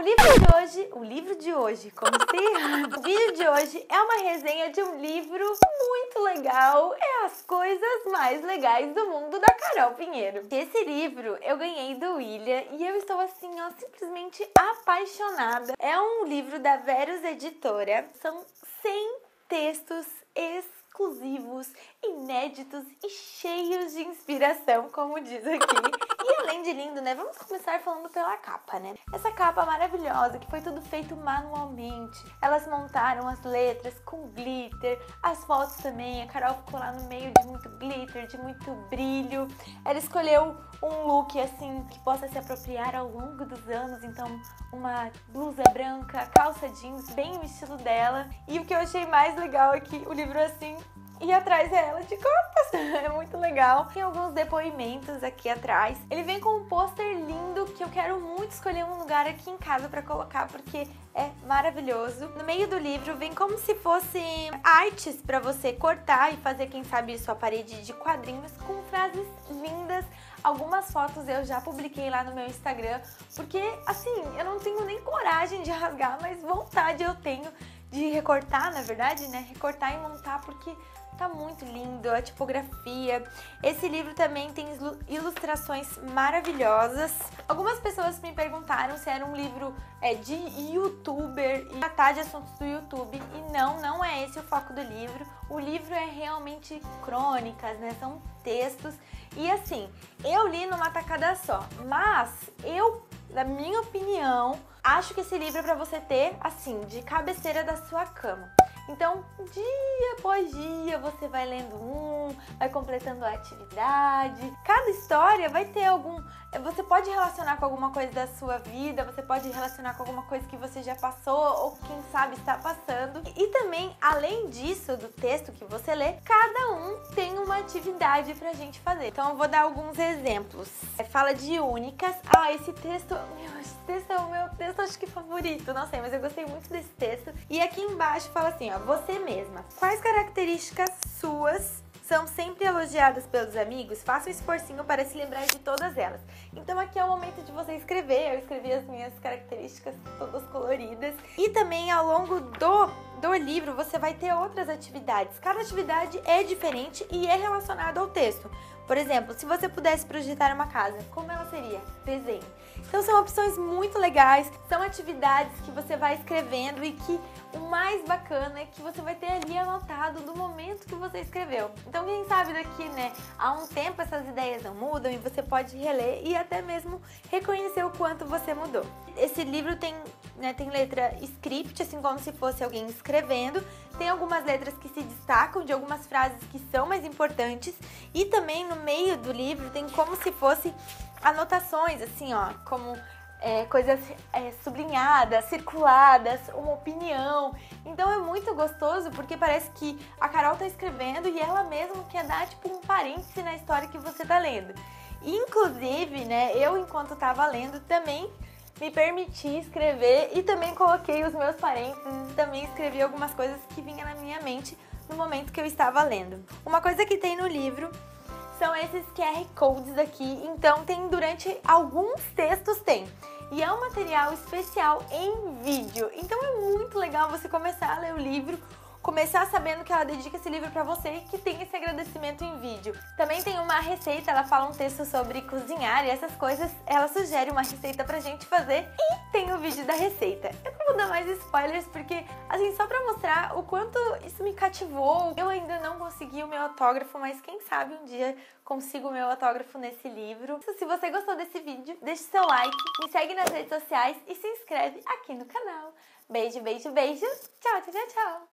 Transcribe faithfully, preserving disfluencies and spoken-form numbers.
livro de hoje, o livro de hoje, como se... O vídeo de hoje é uma resenha de um livro muito legal, é As Coisas Mais Legais do Mundo, da Carol Pinheiro. Esse livro eu ganhei do William e eu estou assim, ó, simplesmente apaixonada. É um livro da Verus Editora, são cem textos exclusivos, inéditos e cheios de inspiração, como diz aqui. E além de lindo, né? Vamos começar falando pela capa, né? Essa capa maravilhosa, que foi tudo feito manualmente. Elas montaram as letras com glitter, as fotos também. A Carol ficou lá no meio de muito glitter, de muito brilho. Ela escolheu um look, assim, que possa se apropriar ao longo dos anos. Então, uma blusa branca, calça jeans, bem o estilo dela. E o que eu achei mais legal é que o livro, assim... E atrás é ela de costas, é muito legal. Tem alguns depoimentos aqui atrás. Ele vem com um pôster lindo que eu quero muito escolher um lugar aqui em casa pra colocar, porque é maravilhoso. No meio do livro vem como se fossem artes pra você cortar e fazer, quem sabe, sua parede de quadrinhos com frases lindas. Algumas fotos eu já publiquei lá no meu Instagram, porque, assim, eu não tenho nem coragem de rasgar, mas vontade eu tenho de recortar, na verdade, né? Recortar e montar, porque tá muito lindo a tipografia. Esse livro também tem ilustrações maravilhosas. Algumas pessoas me perguntaram se era um livro é, de youtuber e tratar de assuntos do YouTube. E não, não é esse o foco do livro. O livro é realmente crônicas, né? São textos. E assim, eu li numa tacada só. Mas eu, na minha opinião, acho que esse livro é pra você ter, assim, de cabeceira da sua cama. Então, dia após dia, você vai lendo um, vai completando a atividade. Cada história vai ter algum... Você pode relacionar com alguma coisa da sua vida, você pode relacionar com alguma coisa que você já passou ou quem sabe está passando. E também, além disso, do texto que você lê, cada um tem uma atividade pra gente fazer. Então, eu vou dar alguns exemplos. Fala de únicas. Ah, esse texto... Meu, esse texto é o meu texto, acho que favorito. Não sei, mas eu gostei muito desse texto. E aqui embaixo fala assim, ó, você mesma. Quais características suas são sempre elogiadas pelos amigos? Faça um esforcinho para se lembrar de todas elas. Então aqui é o momento de você escrever. Eu escrevi as minhas características todas coloridas. E também ao longo do, do livro você vai ter outras atividades. Cada atividade é diferente e é relacionada ao texto. Por exemplo, se você pudesse projetar uma casa, como ela seria? Desenhe. Então são opções muito legais, são atividades que você vai escrevendo e que o mais bacana é que você vai ter ali anotado do momento que você escreveu. Então quem sabe daqui, né, há um tempo essas ideias não mudam e você pode reler e até mesmo reconhecer o quanto você mudou. Esse livro tem, né, tem letra script, assim como se fosse alguém escrevendo. Tem algumas letras que se destacam de algumas frases que são mais importantes. E também no meio do livro tem como se fosse anotações, assim, ó, como é, coisas é, sublinhadas, circuladas, uma opinião. Então é muito gostoso porque parece que a Carol tá escrevendo e ela mesma quer dar, tipo, um parêntese na história que você tá lendo. Inclusive, né, eu enquanto tava lendo também me permiti escrever e também coloquei os meus parênteses e também escrevi algumas coisas que vinham na minha mente no momento que eu estava lendo. Uma coisa que tem no livro são esses Q R Codes aqui, então tem durante alguns textos tem. E é um material especial em vídeo, então é muito legal você começar a ler o livro, começar sabendo que ela dedica esse livro pra você e que tem esse agradecimento em vídeo. Também tem uma receita, ela fala um texto sobre cozinhar e essas coisas, ela sugere uma receita pra gente fazer e tem o vídeo da receita. Eu não vou dar mais spoilers porque, assim, só pra mostrar o quanto isso me cativou. Eu ainda não consegui o meu autógrafo, mas quem sabe um dia consigo o meu autógrafo nesse livro. Se você gostou desse vídeo, deixe seu like, me segue nas redes sociais e se inscreve aqui no canal. Beijo, beijo, beijo. Tchau, tchau, tchau.